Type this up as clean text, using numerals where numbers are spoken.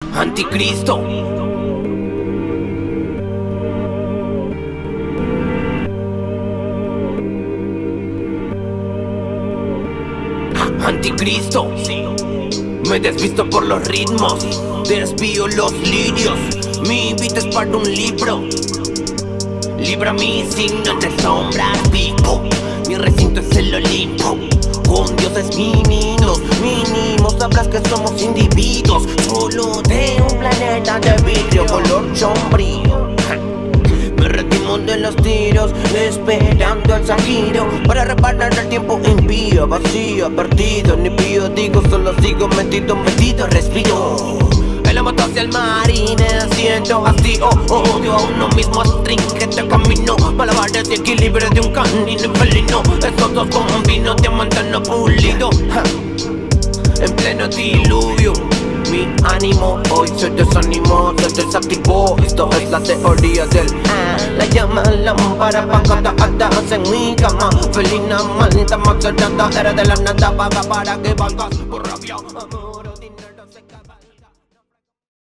Anticristo. Anticristo, me desvisto por los ritmos, desvío los lirios. Mi beat es para un libro. Libra mi signo entre sombras, vivo. Mi recinto es el Olimpo. Con dioses mínimos, sabrás que somos individuos. Solo de un planeta de vidrio, color sombrío. Me retimo de los tiros, esperando el giro para reparar el tiempo impío, vacío, perdido. Ni pío, digo, solo sigo metido, respiro. El moto hacia el mar y me siento hastío. Odio a uno mismo, astringente camino. Malabares y equilibrio de un canino felino. Estos dos combinos, diamante no pulido. En pleno diluvio, mi ánimo hoy se desanimó, se desactivó. Esto es la teoría del la llama lámpara apagadas en mi cama. Felina manta maxerada, era de la nada, paga para que valgas por rabia, amor o dinero.